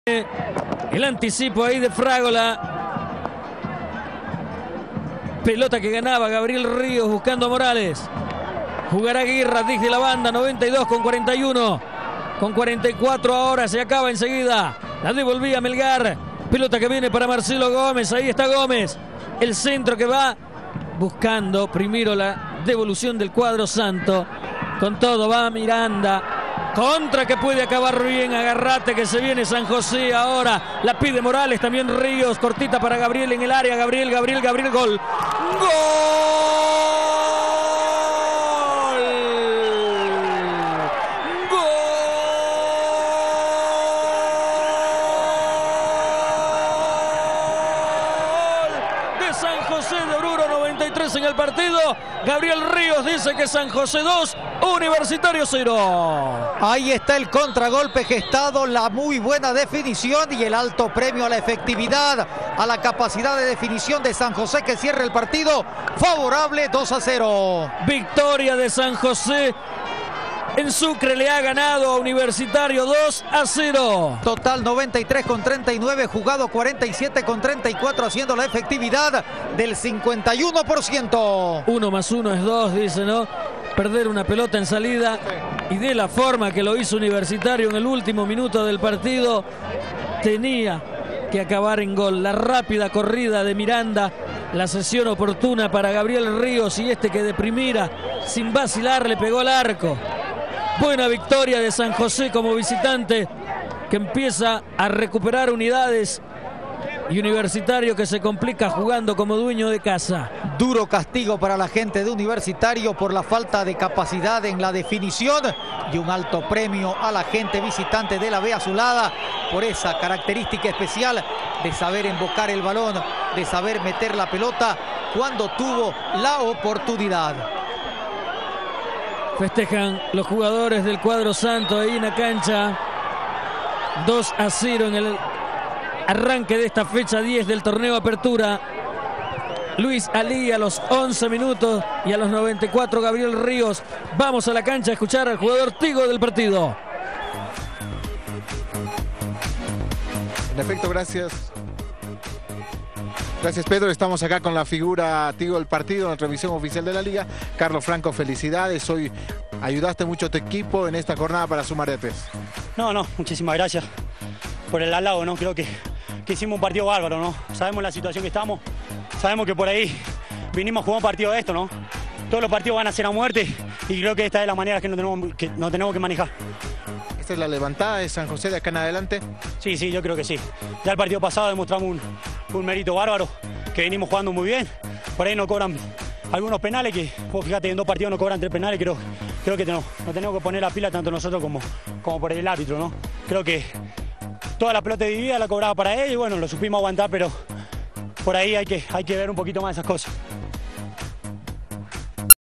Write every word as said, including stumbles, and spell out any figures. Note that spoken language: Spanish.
El anticipo ahí de Fragola. Pelota que ganaba Gabriel Ríos buscando a Morales. Jugará Guirra desde la banda, noventa y dos con cuarenta y uno. Con cuarenta y cuatro ahora, se acaba enseguida. La devolvía Melgar. Pelota que viene para Marcelo Gómez. Ahí está Gómez. El centro que va buscando primero la devolución del cuadro santo. Con todo va Miranda. Contra que puede acabar bien. Agarrate que se viene San José ahora. La pide Morales, también Ríos. Cortita para Gabriel en el área. Gabriel, Gabriel, Gabriel, gol. ¡Gol! ¡Gol! De San José de Oruro, noventa y tres en el partido. Gabriel Ríos dice que San José dos, Universitario cero. Ahí está el contragolpe gestado, la muy buena definición y el alto premio a la efectividad, a la capacidad de definición de San José, que cierra el partido favorable dos a cero. Victoria de San José. En Sucre le ha ganado a Universitario dos a cero. Total noventa y tres con treinta y nueve, jugado cuarenta y siete con treinta y cuatro, haciendo la efectividad del cincuenta y uno por ciento. Uno más uno es dos, dice, ¿no? Perder una pelota en salida y de la forma que lo hizo Universitario en el último minuto del partido, tenía que acabar en gol. La rápida corrida de Miranda, la sesión oportuna para Gabriel Ríos y este que de primera, sin vacilar, le pegó al arco. Buena victoria de San José como visitante, que empieza a recuperar unidades, y Universitario que se complica jugando como dueño de casa. Duro castigo para la gente de Universitario por la falta de capacidad en la definición, y un alto premio a la gente visitante de la B Azulada por esa característica especial de saber embocar el balón, de saber meter la pelota cuando tuvo la oportunidad. Festejan los jugadores del cuadro santo ahí en la cancha. dos a cero en el arranque de esta fecha diez del torneo Apertura. Luis Alí a los once minutos y a los noventa y cuatro Gabriel Ríos. Vamos a la cancha a escuchar al jugador Tigo del partido. En efecto, gracias. Gracias, Pedro. Estamos acá con la figura Tigo del partido, en la transmisión oficial de la Liga. Carlos Franco, felicidades. Hoy ayudaste mucho a tu equipo en esta jornada para sumar de tres. No, no, muchísimas gracias por el halago, ¿no? Creo que, que hicimos un partido bárbaro, ¿no? Sabemos la situación que estamos, sabemos que por ahí vinimos a jugar un partido de esto, ¿no? Todos los partidos van a ser a muerte y creo que esta es la manera que nos tenemos que, nos tenemos que manejar. ¿Esta es la levantada de San José de acá en adelante? Sí, sí, yo creo que sí. Ya el partido pasado demostramos un, un mérito bárbaro, que venimos jugando muy bien. Por ahí nos cobran algunos penales, que vos fíjate, en dos partidos nos cobran tres penales. Creo, creo que tenemos, nos tenemos que poner la pila tanto nosotros como, como por el árbitro, ¿no? Creo que toda la pelota dividida la cobraba para él y bueno, lo supimos aguantar, pero por ahí hay que, hay que ver un poquito más esas cosas.